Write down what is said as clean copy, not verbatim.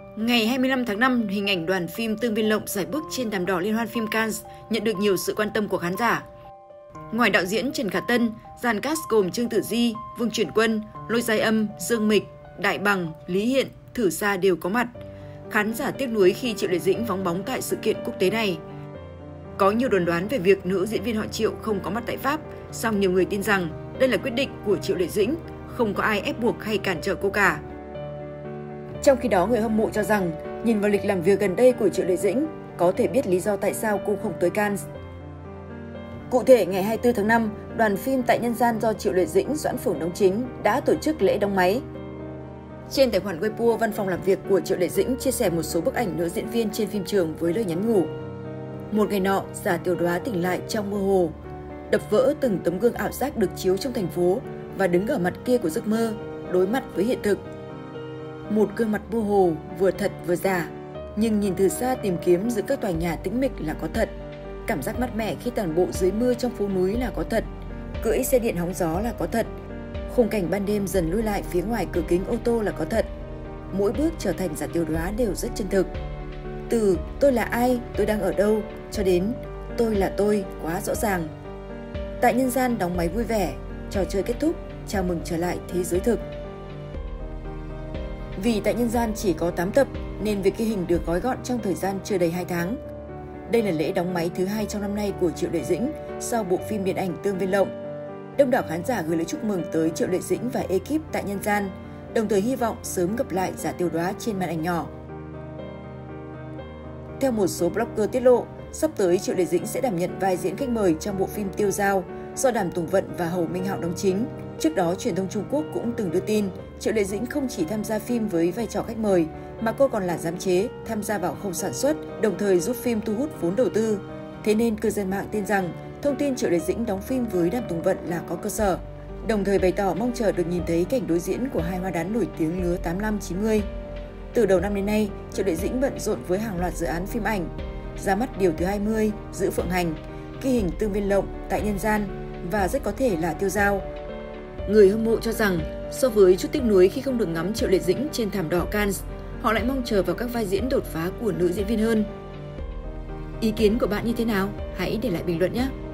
Ngày 25 tháng 5, hình ảnh đoàn phim Tương Viên Lộng sải bước trên thảm đỏ Liên hoan phim Cannes nhận được nhiều sự quan tâm của khán giả. Ngoài đạo diễn Trần Khả Tân, dàn cast gồm Trương Tử Di, Vương Chuyển Quân, Lôi Giai Âm, Dương Mịch, Đại Bằng, Lý Hiện, Thử Sa đều có mặt. Khán giả tiếc nuối khi Triệu Lệ Dĩnh vắng bóng tại sự kiện quốc tế này. Có nhiều đồn đoán về việc nữ diễn viên họ Triệu không có mặt tại Pháp, song nhiều người tin rằng đây là quyết định của Triệu Lệ Dĩnh, không có ai ép buộc hay cản trở cô cả. Trong khi đó, người hâm mộ cho rằng nhìn vào lịch làm việc gần đây của Triệu Lệ Dĩnh, có thể biết lý do tại sao cô không tới Cannes. Cụ thể, ngày 24 tháng 5, đoàn phim Tại Nhân Gian do Triệu Lệ Dĩnh, Doãn Phường đóng chính đã tổ chức lễ đóng máy. Trên tài khoản Weibo, văn phòng làm việc của Triệu Lệ Dĩnh chia sẻ một số bức ảnh nữ diễn viên trên phim trường với lời nhắn nhủ. Một ngày nọ, Giả Tiểu Đoá tỉnh lại trong mơ hồ, đập vỡ từng tấm gương ảo giác được chiếu trong thành phố và đứng ở mặt kia của giấc mơ, đối mặt với hiện thực. Một gương mặt mơ hồ, vừa thật vừa giả, nhưng nhìn từ xa tìm kiếm giữa các tòa nhà tĩnh mịch là có thật. Cảm giác mát mẻ khi tản bộ dưới mưa trong phố núi là có thật. Cưỡi xe điện hóng gió là có thật. Khung cảnh ban đêm dần lui lại phía ngoài cửa kính ô tô là có thật. Mỗi bước trở thành Giả Tiểu Đoá đều rất chân thực. Từ tôi là ai, tôi đang ở đâu, cho đến tôi là tôi quá rõ ràng. Tại Nhân Gian đóng máy vui vẻ, trò chơi kết thúc, chào mừng trở lại thế giới thực. Vì Tại Nhân Gian chỉ có 8 tập nên việc ghi hình được gói gọn trong thời gian chưa đầy 2 tháng. Đây là lễ đóng máy thứ 2 trong năm nay của Triệu Lệ Dĩnh sau bộ phim điện ảnh Tương Viên Lộng. Đông đảo khán giả gửi lời chúc mừng tới Triệu Lệ Dĩnh và ekip Tại Nhân Gian, đồng thời hy vọng sớm gặp lại Giả Tiểu Đoá trên màn ảnh nhỏ. Theo một số blogger tiết lộ, sắp tới Triệu Lệ Dĩnh sẽ đảm nhận vai diễn khách mời trong bộ phim Tiêu Dao do Đàm Tùng Vận và Hầu Minh Hạo đóng chính. Trước đó, truyền thông Trung Quốc cũng từng đưa tin Triệu Lệ Dĩnh không chỉ tham gia phim với vai trò khách mời, mà cô còn là giám chế, tham gia vào khâu sản xuất, đồng thời giúp phim thu hút vốn đầu tư. Thế nên cư dân mạng tin rằng thông tin Triệu Lệ Dĩnh đóng phim với Đàm Tùng Vận là có cơ sở, đồng thời bày tỏ mong chờ được nhìn thấy cảnh đối diễn của hai hoa đán nổi tiếng lứa 85-90. Từ đầu năm đến nay, Triệu Lệ Dĩnh bận rộn với hàng loạt dự án phim ảnh, ra mắt Điều thứ 20, Giữ Phượng Hành, ghi hình Tương Viên Lộng, Tại Nhân Gian và rất có thể là Tiêu Dao. Người hâm mộ cho rằng so với chút tiếc nuối khi không được ngắm Triệu Lệ Dĩnh trên thảm đỏ Cannes, họ lại mong chờ vào các vai diễn đột phá của nữ diễn viên hơn. Ý kiến của bạn như thế nào? Hãy để lại bình luận nhé!